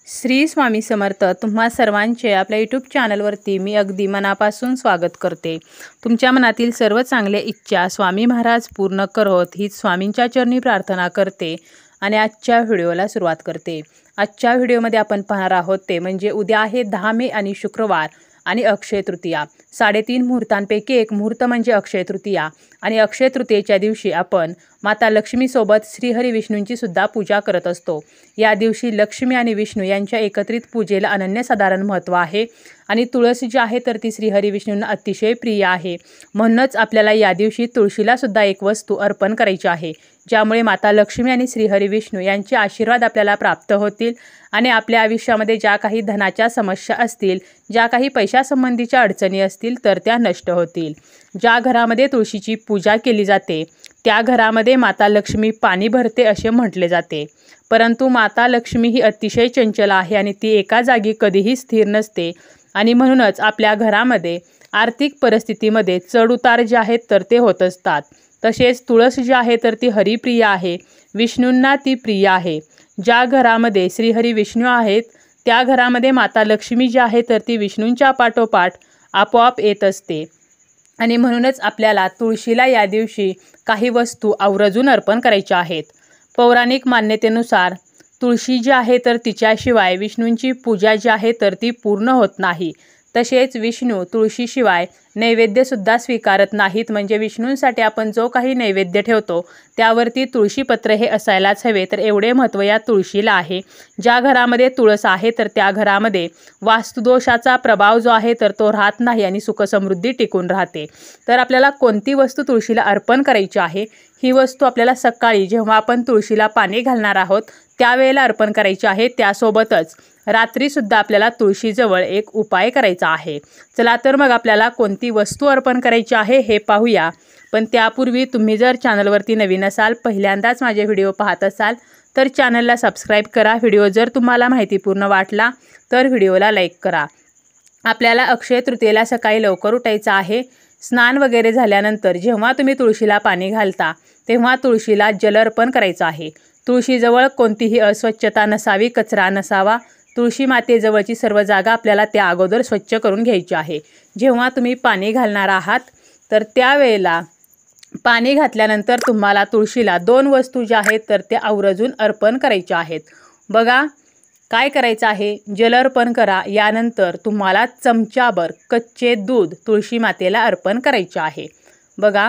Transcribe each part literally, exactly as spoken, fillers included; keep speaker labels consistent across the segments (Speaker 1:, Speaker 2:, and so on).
Speaker 1: श्री स्वामी समर्थ। तुम्हा सर्वांचे आपल्या यूट्यूब चॅनलवरती मी अगदी मनापासून स्वागत करते। तुमच्या मनातील सर्व चांगल्या इच्छा स्वामी महाराज पूर्ण करोत हीच स्वामींच्या चरणी प्रार्थना करते आणि आजच्या व्हिडिओला सुरुवात करते। आजच्या व्हिडिओमध्ये आपण पाहणार आहोत ते म्हणजे उद्या आहे दहा मे आणि शुक्रवार आणि अक्षय तृतीया। साडेतीन मुहूर्तांपैकी एक मुहूर्त म्हणजे अक्षय तृतीया आणि अक्षय तृतीयेच्या दिवशी आपण माता लक्ष्मी सोबत श्रीहरी विष्णूंची सुद्धा पूजा करत असतो। या दिवशी लक्ष्मी आणि विष्णू यांच्या एकत्रित पूजेला अनन्यसाधारण महत्त्व आहे आणि तुळस जी आहे तर ती श्रीहरी विष्णूंना अतिशय प्रिय आहे। म्हणूनच आपल्याला या दिवशी तुळशीला सुद्धा एक वस्तू अर्पण करायची आहे, ज्यामुळे माता लक्ष्मी आणि श्रीहरी विष्णू यांचे आशीर्वाद आपल्याला प्राप्त होतील आणि आपल्या आयुष्यामध्ये ज्या काही धनाच्या समस्या असतील, ज्या काही पैशासंबंधीच्या अडचणी असतील तर त्या नष्ट होतील। ज्या घरामध्ये तुळशीची पूजा केली जाते त्या घरामध्ये माता लक्ष्मी पाणी भरते असे म्हटले जाते। परंतु माता लक्ष्मी ही अतिशय चंचल आहे आणि ती एका जागी कधीही स्थिर नसते आणि म्हणूनच आपल्या घरामध्ये आर्थिक परिस्थितीमध्ये चढउतार जे आहेत तर ते होत असतात। तसेच तुळस जी आहे तर ती हरिप्रिय आहे, विष्णूंना ती प्रिय आहे। ज्या घरामध्ये श्रीहरी विष्णू आहेत त्या घरामध्ये माता लक्ष्मी जी आहे तर ती विष्णूंच्या पाठोपाठ आपोआप येत असते आणि म्हणूनच आपल्याला तुळशीला या दिवशी काही वस्तू आवर्जून अर्पण करायच्या आहेत। पौराणिक मान्यतेनुसार तुळशी जी आहे तर तिच्याशिवाय विष्णूंची पूजा जी आहे तर ती पूर्ण होत नाही। तसेच विष्णू तुळशीशिवाय नैवेद्यसुद्धा स्वीकारत नाहीत, म्हणजे विष्णूंसाठी आपण जो काही नैवेद्य ठेवतो त्यावरती तुळशीपत्र हे असायलाच हवे। तर एवढे महत्त्व या तुळशीला आहे। ज्या घरामध्ये तुळस आहे तर त्या घरामध्ये वास्तुदोषाचा प्रभाव जो आहे तर तो राहत नाही आणि सुखसमृद्धी टिकून राहते। तर आपल्याला कोणती वस्तू तुळशीला अर्पण करायची आहे, ही वस्तू आपल्याला सकाळी जेव्हा आपण तुळशीला पाणी घालणार आहोत त्यावेळेला अर्पण करायची आहे। त्यासोबतच रात्रीसुद्धा आपल्याला तुळशीजवळ एक उपाय करायचा आहे। चला तर मग आपल्याला कोणती वस्तू अर्पण करायची आहे हे पाहूया। पण त्यापूर्वी तुम्ही जर चॅनलवरती नवीन असाल, पहिल्यांदाच माझे व्हिडिओ पाहत असाल तर चॅनलला सबस्क्राईब करा। व्हिडिओ जर तुम्हाला माहितीपूर्ण वाटला तर व्हिडिओला लाईक करा। आपल्याला अक्षय तृतीयेला सकाळी लवकर उठायचं आहे। स्नान वगैरे झाल्यानंतर जेव्हा तुम्ही तुळशीला पाणी घालता तेव्हा तुळशीला जल अर्पण करायचं आहे। तुळशीजवळ कोणतीही अस्वच्छता नसावी, कचरा नसावा। तुळशी मातेजवळची सर्व जागा आपल्याला त्या अगोदर स्वच्छ करून घ्यायची आहे। जेव्हा तुम्ही पाणी घालणार आहात तर त्यावेळेला पाणी घातल्यानंतर तुम्हाला तुळशीला दोन वस्तू ज्या आहेत तर त्या आवर्जून अर्पण करायच्या आहेत। बघा काय करायचं आहे, जल अर्पण करा। यानंतर तुम्हाला चमचाभर कच्चे दूध तुळशी मातेला अर्पण करायचे आहे। बघा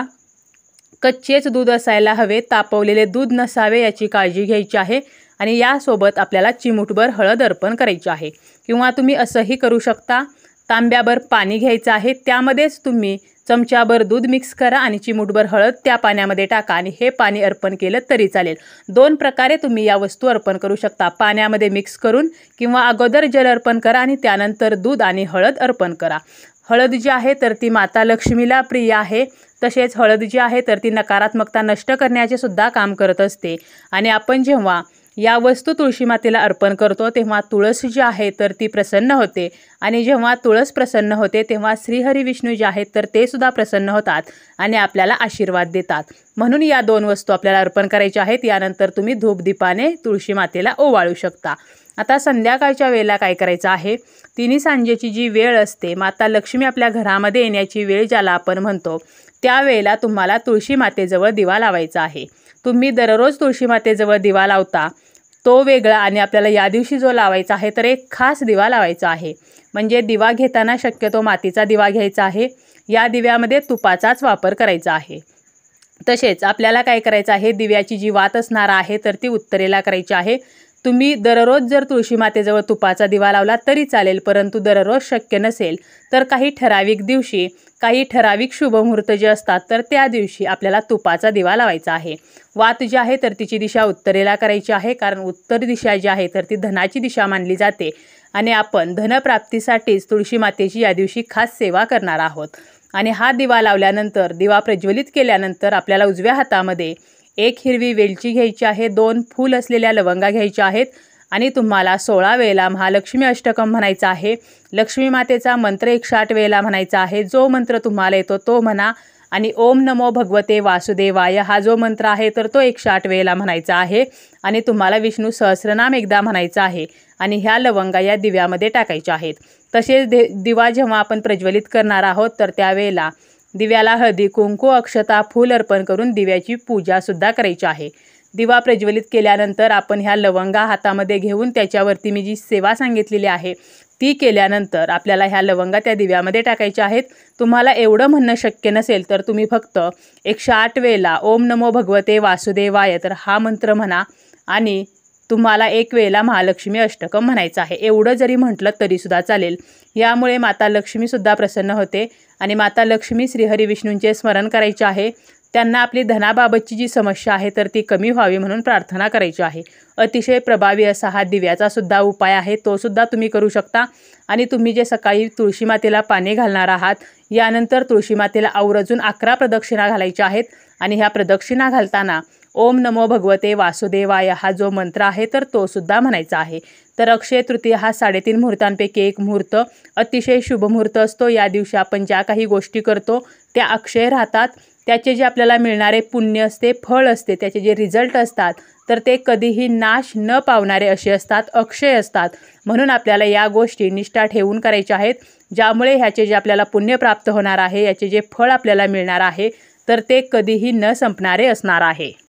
Speaker 1: कच्चेच दूध असायला हवे, तापवलेले दूध नसावे याची काळजी घ्यायची आहे आणि यासोबत आपल्याला चिमूटभर हळद अर्पण करायची आहे। किंवा तुम्ही असंही करू शकता, तांब्याभर पाणी घ्यायचं आहे, त्यामध्येच तुम्ही चमचाभर दूध मिक्स करा आणि चिमूटभर हळद त्या पाण्यामध्ये टाका आणि हे पाणी अर्पण केलं तरी चालेल। दोन प्रकारे तुम्ही या वस्तू अर्पण करू शकता, पाण्यामध्ये मिक्स करून किंवा अगोदर जल अर्पण करा आणि त्यानंतर दूध आणि हळद अर्पण करा। हळद जी आहे तर ती माता लक्ष्मीला प्रिय आहे। तसेच हळद जी आहे तर ती नकारात्मकता नष्ट करण्याचे सुद्धा काम करत असते आणि आपण जेव्हा या वस्तू तुळशी मातेला अर्पण करतो तेव्हा तुळस जी आहे तर ती प्रसन्न होते आणि जेव्हा तुळस प्रसन्न होते तेव्हा श्रीहरी विष्णू जे आहेत तर ते सुद्धा प्रसन्न होतात आणि आपल्याला आशीर्वाद देतात। म्हणून या दोन वस्तू आपल्याला अर्पण करायच्या आहेत। यानंतर तुम्ही धूपदीपाने तुळशी मातेला ओवाळू शकता। आता संध्याकाळच्या वेळेला काय करायचं आहे, तिन्ही सांजेची जी वेळ असते, माता लक्ष्मी आपल्या घरामध्ये येण्याची वेळ ज्याला आपण म्हणतो, त्यावेळेला तुम्हाला तुळशी मातेजवळ दिवा लावायचा आहे। तुम्ही दररोज तुळशी मातेजवळ दिवा लावता तो वेगळा आणि आपल्याला या दिवशी जो लावायचा आहे तर एक खास दिवा लावायचा आहे। म्हणजे दिवा घेताना शक्यतो मातीचा दिवा घ्यायचा आहे। या दिव्यामध्ये तुपाचाच वापर करायचा आहे। तसेच आपल्याला काय करायचं आहे, दिव्याची जी वात असणार आहे तर ती उत्तरेला करायची आहे। तुम्ही दररोज जर तुळशी मातेजवळ तुपाचा दिवा लावला तरी चालेल, परंतु दररोज शक्य नसेल तर काही ठराविक दिवशी, काही ठराविक शुभमुहूर्त जे असतात तर त्या दिवशी आपल्याला तुपाचा दिवा लावायचा आहे। वात जी आहे तर तिची दिशा उत्तरेला करायची आहे, कारण उत्तर दिशा जी आहे तर ती धनाची दिशा मानली जाते आणि आपण धनप्राप्तीसाठीच तुळशी मातेची या दिवशी खास सेवा करणार आहोत। आणि हा दिवा लावल्यानंतर, दिवा प्रज्वलित केल्यानंतर आपल्याला उजव्या हातामध्ये एक हिरवी वेलची घ्यायची आहे, दोन फूल असलेल्या लवंगा घ्यायच्या आहेत आणि तुम्हाला सोळा वेळेला महालक्ष्मी अष्टकम म्हणायचा आहे। लक्ष्मी मातेचा मंत्र एकशे आठ वेळेला म्हणायचा आहे। जो मंत्र तुम्हाला येतो तो म्हणा आणि ओम नमो भगवते वासुदेवाय हा जो मंत्र आहे तर तो एकशे आठ वेळेला म्हणायचा आहे आणि तुम्हाला विष्णू सहस्रनाम एकदा म्हणायचं आहे आणि ह्या लवंगा या दिव्यामध्ये टाकायच्या आहेत। तसेच दे दिवा जेव्हा आपण प्रज्वलित करणार आहोत तर त्यावेळेला दिव्याला हळदी कुंकू अक्षता फूल अर्पण करून दिव्याची पूजा सुद्धा करायची आहे। दिवा प्रज्वलित केल्यानंतर आपण ह्या लवंगा हातामध्ये घेऊन त्याच्यावरती मी जी सेवा सांगितलेली आहे ती केल्यानंतर आपल्याला ह्या लवंगा त्या दिव्यामध्ये टाकायच्या आहेत। तुम्हाला एवढं म्हणणं शक्य नसेल तर तुम्ही फक्त एकशे आठ वेळेला ओम नमो भगवते वासुदेवाय तर हा मंत्र म्हणा आणि तुम्हाला एक वेळेला महालक्ष्मी अष्टकम म्हणायचं आहे। एवढं जरी म्हटलं तरीसुद्धा चालेल। यामुळे माता लक्ष्मीसुद्धा प्रसन्न होते आणि माता लक्ष्मी श्रीहरी विष्णूंचे स्मरण करायचे आहे। त्यांना आपली धनाबाबतची जी समस्या आहे तर ती कमी व्हावी म्हणून प्रार्थना करायची आहे। अतिशय प्रभावी असा हा दिव्याचा सुद्धा उपाय आहे, तो सुद्धा तुम्ही करू शकता। आणि तुम्ही जे सकाळी तुळशी मातेला पाणी घालणार आहात यानंतर तुळशी मातेला आवर्जून अकरा प्रदक्षिणा घालायच्या आहेत आणि ह्या प्रदक्षिणा घालताना ओम नमो भगवते वासुदेवाय हा जो मंत्र आहे तर तो सुद्धा म्हणायचा आहे। तर अक्षय तृतीया हा साडेतीन मुहूर्तांपैकी एक मुहूर्त अतिशय शुभ मुहूर्त असतो। या दिवशी आपण ज्या काही गोष्टी करतो त्या अक्षय राहतात, त्याचे जे आपल्याला मिळणारे पुण्य असते फळ असते त्याचे जे रिझल्ट असतात तर ते कधीही नाश न पावणारे असे असतात, अक्षय असतात। म्हणून आपल्याला या गोष्टी निष्ठा ठेवून करायच्या आहेत, ज्यामुळे ह्याचे जे आपल्याला पुण्य प्राप्त होणार आहे याचे जे फळ आपल्याला मिळणार आहे तर ते कधीही न संपणारे असणार आहे।